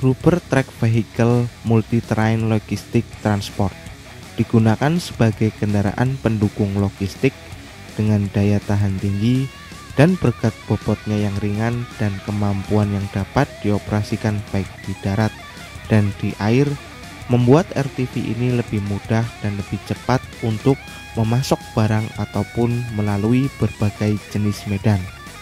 Rubber Track Vehicle Multi-Terrain Logistic Transport digunakan sebagai kendaraan pendukung logistik dengan daya tahan tinggi dan berat bobotnya yang ringan dan kemampuan yang dapat dioperasikan baik di darat dan di air, membuat RTV ini lebih mudah dan lebih cepat untuk memasok barang ataupun melalui berbagai jenis medan.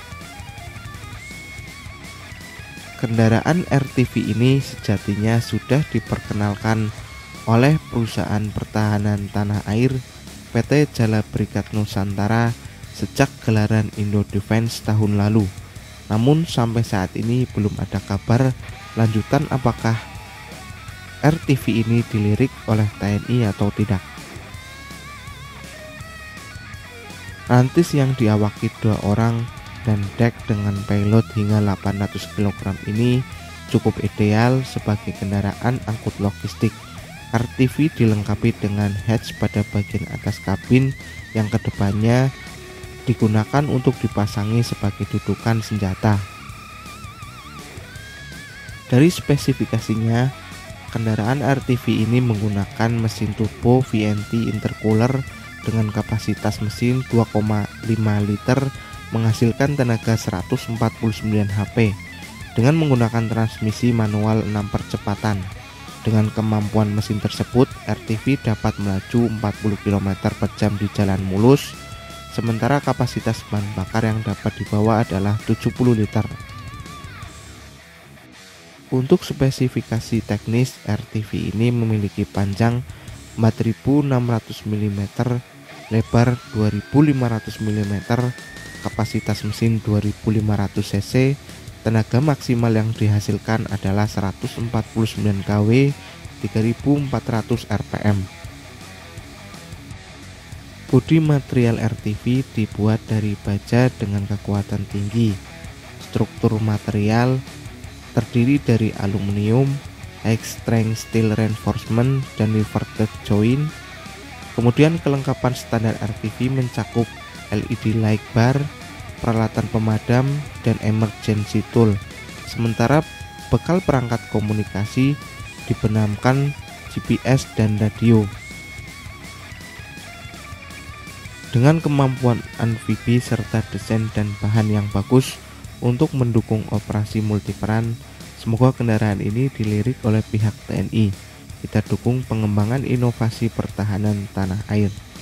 Kendaraan RTV ini sejatinya sudah diperkenalkan oleh perusahaan pertahanan tanah air PT Jala Berikat Nusantara sejak gelaran Indo Defense tahun lalu. Namun sampai saat ini belum ada kabar lanjutan apakah RTV ini dilirik oleh TNI atau tidak. Rantis yang diawaki 2 orang dan dek dengan payload hingga 800 kg ini cukup ideal sebagai kendaraan angkut logistik. RTV dilengkapi dengan hatch pada bagian atas kabin yang kedepannya digunakan untuk dipasangi sebagai dudukan senjata. Dari spesifikasinya, kendaraan RTV ini menggunakan mesin turbo VNT intercooler dengan kapasitas mesin 2,5 liter menghasilkan tenaga 149 HP dengan menggunakan transmisi manual 6 percepatan. Dengan kemampuan mesin tersebut, RTV dapat melaju 40 km per jam di jalan mulus, sementara kapasitas bahan bakar yang dapat dibawa adalah 70 liter. Untuk spesifikasi teknis, RTV ini memiliki panjang 4600 mm, lebar 2500 mm, kapasitas mesin 2500 cc, tenaga maksimal yang dihasilkan adalah 149 kW, 3400 rpm. Bodi material RTV dibuat dari baja dengan kekuatan tinggi. Struktur material terdiri dari aluminium, high strength steel reinforcement, dan riveted joint. Kemudian kelengkapan standar RTV mencakup LED light bar, peralatan pemadam, dan emergency tool. Sementara bekal perangkat komunikasi dibenamkan GPS dan radio. Dengan kemampuan amfibi serta desain dan bahan yang bagus untuk mendukung operasi multiperan, semoga kendaraan ini dilirik oleh pihak TNI. Kita dukung pengembangan inovasi pertahanan tanah air.